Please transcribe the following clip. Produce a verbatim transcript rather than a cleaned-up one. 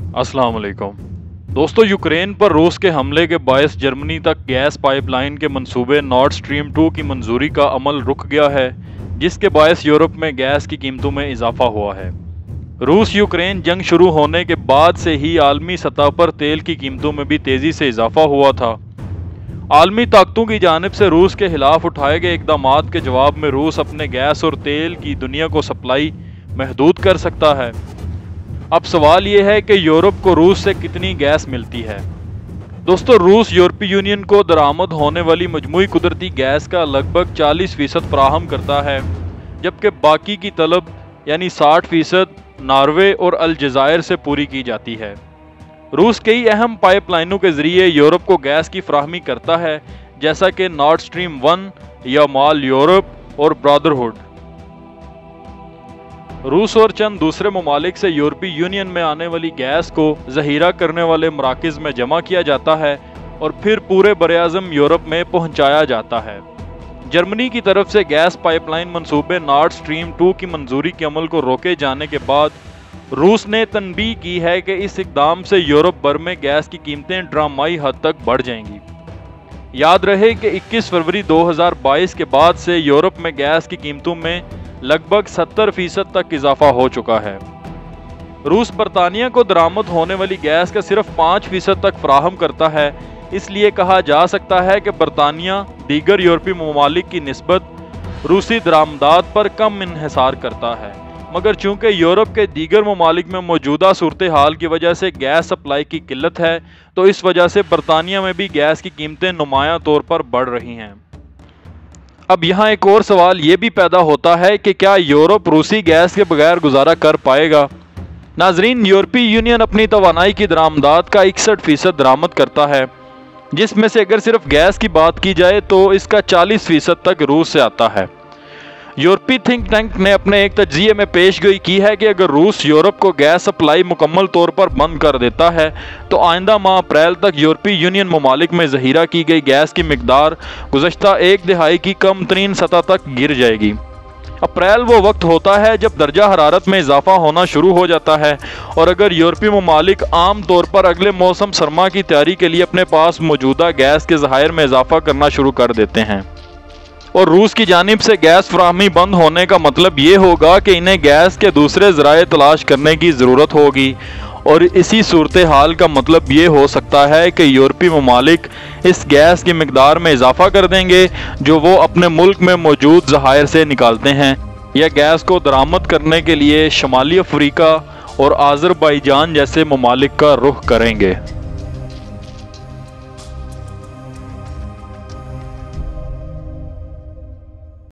अस्सलाम वालेकुम दोस्तों, यूक्रेन पर रूस के हमले के बायस जर्मनी तक गैस पाइपलाइन के मंसूबे नॉर्ड स्ट्रीम टू की मंजूरी का अमल रुक गया है, जिसके बायस यूरोप में गैस की कीमतों में इजाफा हुआ है। रूस यूक्रेन जंग शुरू होने के बाद से ही आलमी सतह पर तेल की कीमतों में भी तेज़ी से इजाफा हुआ था। आलमी ताकतों की जानिब से रूस के खिलाफ उठाए गए इकदामात के जवाब में रूस अपने गैस और तेल की दुनिया को सप्लाई महदूद कर सकता है। अब सवाल ये है कि यूरोप को रूस से कितनी गैस मिलती है। दोस्तों, रूस यूरोपीय यूनियन को दरामद होने वाली मजमूई कुदरती गैस का लगभग चालीस फीसद फराहम करता है, जबकि बाकी की तलब यानी साठ फीसद नॉर्वे और अलजायर से पूरी की जाती है। रूस कई अहम पाइपलाइनों के जरिए यूरोप को गैस की फराहमी करता है, जैसा कि नॉर्ड स्ट्रीम वन या माल यूरोप और ब्रदरहुड। रूस और चंद दूसरे ममालिक से यूरोपीय यूनियन में आने वाली गैस को ज़हीरा करने वाले मराकज़ में जमा किया जाता है और फिर पूरे बरआज़म यूरोप में पहुंचाया जाता है। जर्मनी की तरफ से गैस पाइपलाइन मंसूबे नॉर्ड स्ट्रीम टू की मंजूरी के अमल को रोके जाने के बाद रूस ने तनबीह की है कि इस इक़दाम से यूरोप भर में गैस की कीमतें ड्रामाई हद तक बढ़ जाएंगी। याद रहे कि इक्कीस फरवरी दो हज़ार बाईस के बाद से यूरोप में गैस की कीमतों में लगभग सत्तर फीसद तक इजाफा हो चुका है। रूस बरतानिया को दरामद होने वाली गैस का सिर्फ पाँच फीसद तक फराहम करता है, इसलिए कहा जा सकता है कि बरतानिया दीगर यूरोपीय ममालिक की निस्बत रूसी दरामदात पर कम इन्हिसार करता है, मगर चूंकि यूरोप के दीगर ममालिक में मौजूदा सूरत हाल की वजह से गैस सप्लाई की किल्लत है, तो इस वजह से बरतानिया में भी गैस की कीमतें नुमायां तौर पर बढ़ रही हैं। अब यहाँ एक और सवाल ये भी पैदा होता है कि क्या यूरोप रूसी गैस के बगैर गुजारा कर पाएगा। नाजरीन, यूरोपीय यूनियन अपनी तवानाई की दरामदात का इकसठ फीसद दरामद करता है, जिसमें से अगर सिर्फ गैस की बात की जाए तो इसका चालीस फीसद तक रूस से आता है। यूरोपीय थिंक टैंक ने अपने एक तज्जिए में पेशगोई की है कि अगर रूस यूरोप को गैस सप्लाई मुकम्मल तौर पर बंद कर देता है तो आइंदा माह अप्रैल तक यूरोपीय यूनियन ममालिक में ज़हीरा की गई गैस की मिकदार गुज़श्ता एक दिहाई की कम तरीन सतह तक गिर जाएगी। अप्रैल वो वक्त होता है जब दर्जा हरारत में इजाफा होना शुरू हो जाता है, और अगर यूरोपीय ममालिक आम तौर पर अगले मौसम सरमा की तैयारी के लिए अपने पास मौजूदा गैस के ज़खायर में इजाफा करना शुरू कर देते हैं, और रूस की जानिब से गैस फराहमी बंद होने का मतलब ये होगा कि इन्हें गैस के दूसरे ज़राए तलाश करने की ज़रूरत होगी, और इसी सूरत हाल का मतलब ये हो सकता है कि यूरोपीय ममालिक इस गैस की मिकदार में इजाफा कर देंगे जो वो अपने मुल्क में मौजूद ज़खायर से निकालते हैं, या गैस को दरामद करने के लिए शुमाली अफ्रीका और आज़रबाईजान जैसे ममालिक का रुख करेंगे।